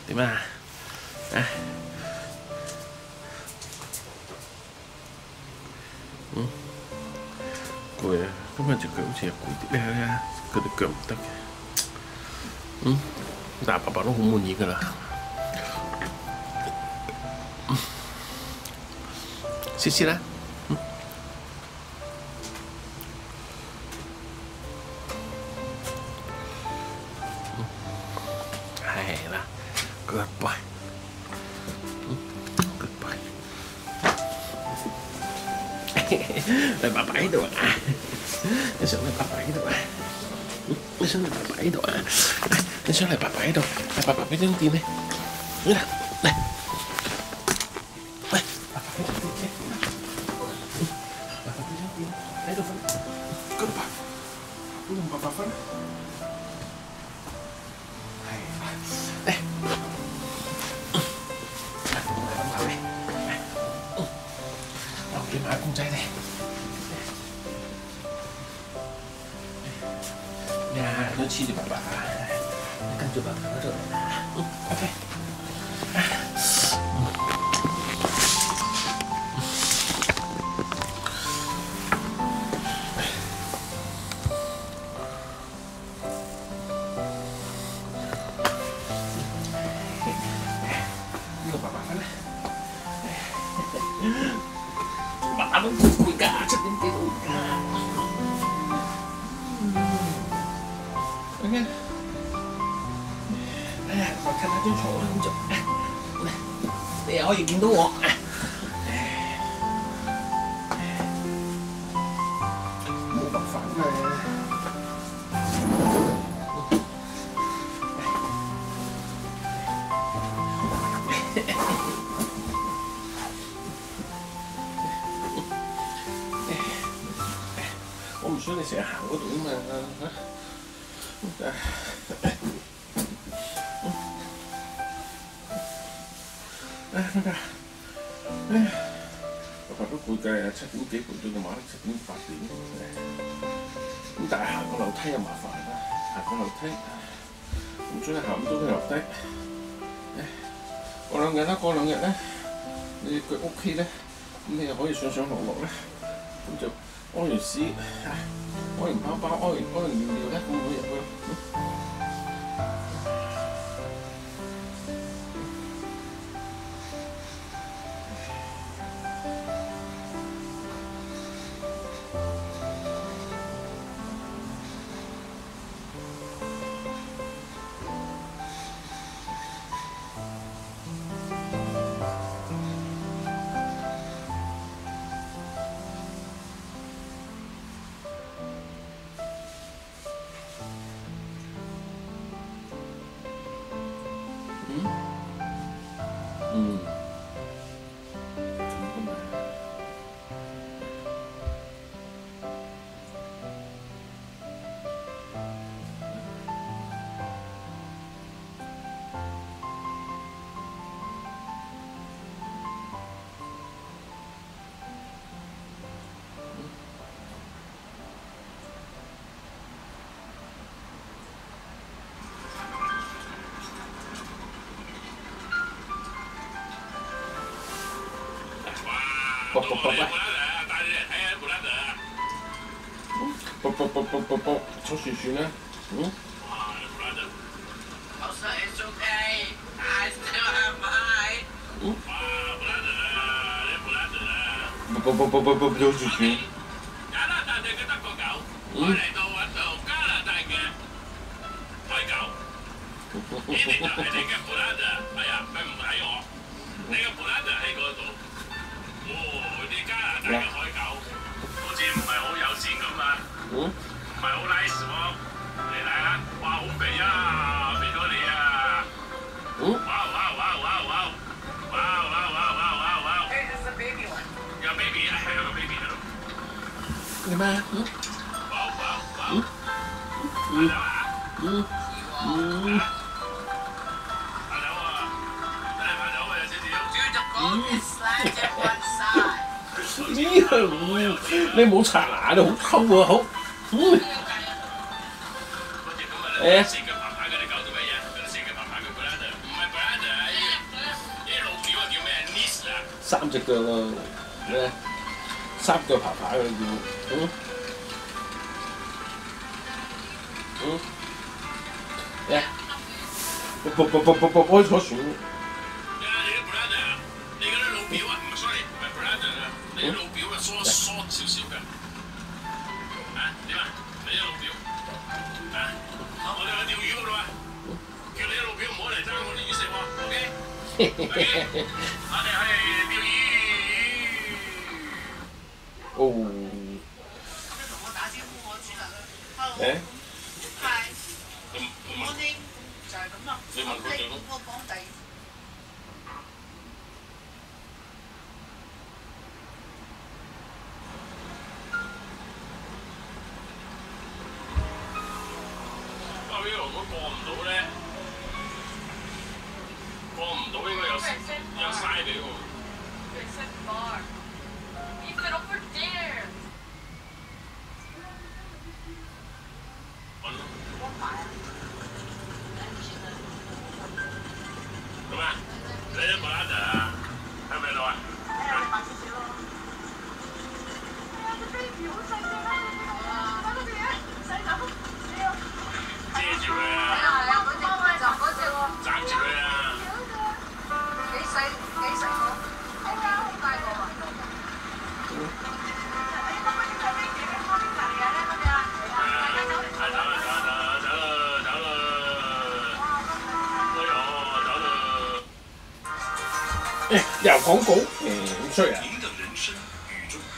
點啊？啊？攰啊！今日隻腳好似又攰啲咧，佢隻腳唔得嘅。但係爸爸都好滿意㗎啦。試試啦。係啦 ，good boy。Good boy。嚟爸爸喺度啊！你想嚟爸爸喺度啊？你想嚟爸爸喺度啊？你想嚟爸爸喺度？嚟爸爸俾張墊你。嚟嚟嚟，爸爸俾張墊你。爸爸俾張墊喺度瞓。Good boy。你同爸爸瞓。係。嚟。叫埋公仔嚟。呀，都黐住爸爸，跟住爸爸嗰度。OK。呢個爸爸瞓啦。爸爸都攰㗎，7點幾到㗎。OK。哎呀，我睇下張床啦，咁就，你又可以見到我。冇辦法啦。我唔想你成日行嗰度啊嘛。爸爸，爸爸都攰㗎，7點幾半到到晚黑7點8點。咁但係行個樓梯又麻煩啦，行個樓梯，唔准下午都留低。過兩日啦，過兩日咧，你腳 OK 咧，咁你又可以上上落落咧，咁就屙完屎，屙完包包，屙完尿尿咧，咁可以入去。啵啵啵啵，帶你嚟睇下布拉德。啵，坐船船啦。哇，布拉德。老師 it's okay, I still have mine。哇，布拉德啊，你布拉德啊。啵，坐船。加拿大嘅德國狗，我嚟到揾到加拿大嘅海狗。呢啲就係你嘅布拉德，係啊，佢唔喺我，你嘅布拉德喺嗰度。啲加拿大嘅海狗好似唔係好友善咁啊，唔係好 nice 喎。你睇下，哇好肥啊，肥咗你啊！哇！Hey, this is a baby one. 有 baby 啊，係有個 baby 喺度。點啊？你冇刷牙，你好臭啊！好，誒。 隻腳啊，咩？三腳爬爬佢叫，嚟，開坐船。 你嗰啲老表啊，唔係 sorry，唔係 brother 啊，你啲老表啊疏少少㗎。啊點啊？你啲老表啊？我哋去釣魚㗎啦嘛，叫你啲老表唔好嚟爭我啲魚食喎 ，OK？OK， 我哋去釣魚。 哦。 同我打招呼，我轉嚟啦。Hello。 誒？ 係。 你問 morning 就係咁啦。 你問佢哋咯。 我講第。 如果過唔到咧，過唔到應該有嘥俾喎。咁啊，你啲布拉德啊，喺咪度啊？ 白少少咯。係啊，隻 baby 好細隻啊！嗰隻嘢細到遮住佢啊！ 係啊，嗰隻嗰隻喎。 揸住佢啊！ 幾細個？係啊，好大個啊！ 誒又廣告咁衰啊！ 您的人生與眾。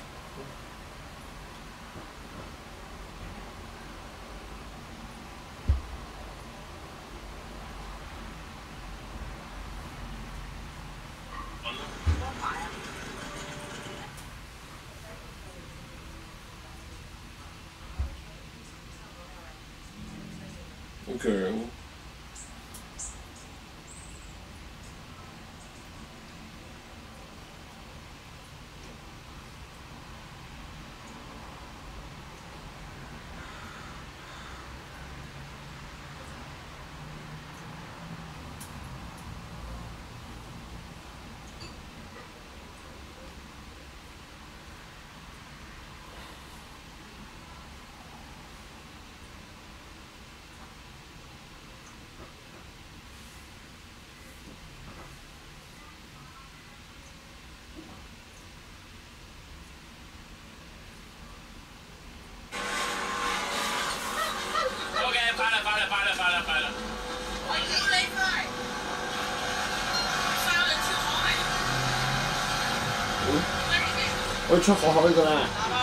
好強。 快啦！ 我要你快！翻去跳海。 我要出海㗎啦。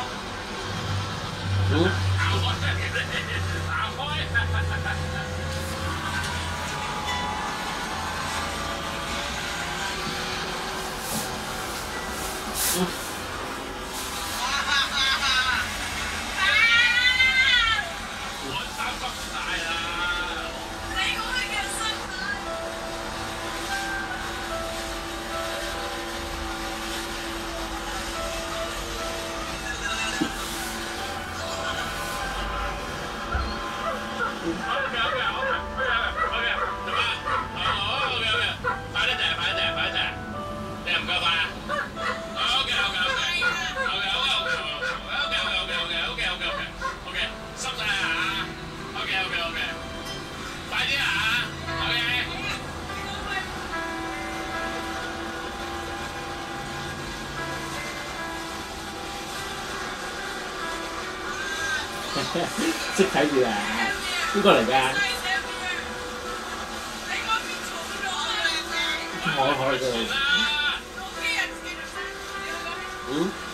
識睇住啊！邊個嚟㗎？海㗎。嗯。